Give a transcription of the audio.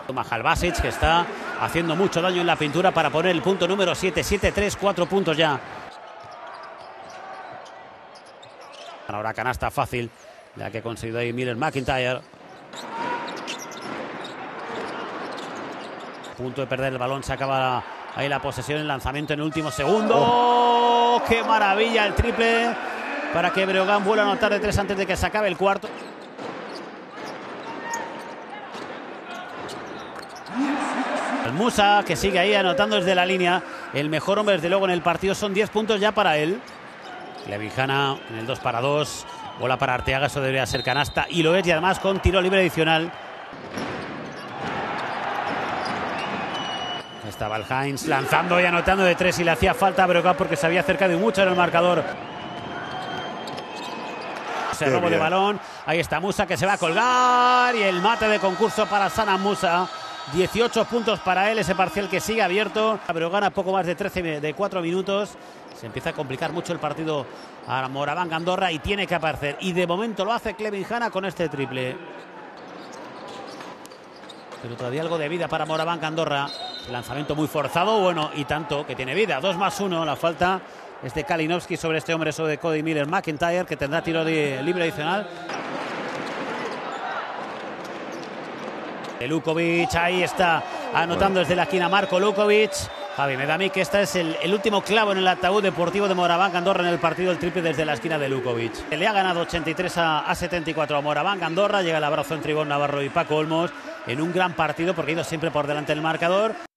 Mahal Basic, que está haciendo mucho daño en la pintura para poner el punto número 7, 7-3, 4 puntos ya. Ahora canasta fácil, la que ha conseguido ahí Miller McIntyre. A punto de perder el balón, se acaba ahí la posesión, el lanzamiento en el último segundo. ¡Oh! ¡Qué maravilla el triple! Para que Breogán vuelva a anotar de 3 antes de que se acabe el cuarto. El Musa, que sigue ahí anotando desde la línea. El mejor hombre, desde luego, en el partido. Son 10 puntos ya para él. Clevinjana en el 2-2. Bola para Arteaga, eso debería ser canasta. Y lo es, y además con tiro libre adicional. Estaba el Heinz lanzando y anotando de 3 y le hacía falta a Breogán porque se había acercado mucho en el marcador. Ese robo de balón. Ahí está Musa, que se va a colgar. Y el mate de concurso para Sana Musa. 18 puntos para él, ese parcial que sigue abierto. Breogán a poco más de 4 minutos. Se empieza a complicar mucho el partido a Moraván Andorra y tiene que aparecer. Y de momento lo hace Clevinjana con este triple. Pero todavía algo de vida para Moraván Andorra. El lanzamiento muy forzado, bueno, y tanto que tiene vida. 2+1, la falta es de Kalinowski sobre este hombre, sobre Cody Miller McIntyre, que tendrá tiro libre adicional. Lukovic, ahí está anotando desde la esquina Marko Lukovic. Javi, me da a mí que este es el último clavo en el ataúd deportivo de Moraván Andorra en el partido, el triple desde la esquina de Lukovic. Le ha ganado 83 a 74 a Moraván Andorra. Llega el abrazo entre Ivonne Navarro y Paco Olmos en un gran partido porque ha ido siempre por delante del marcador.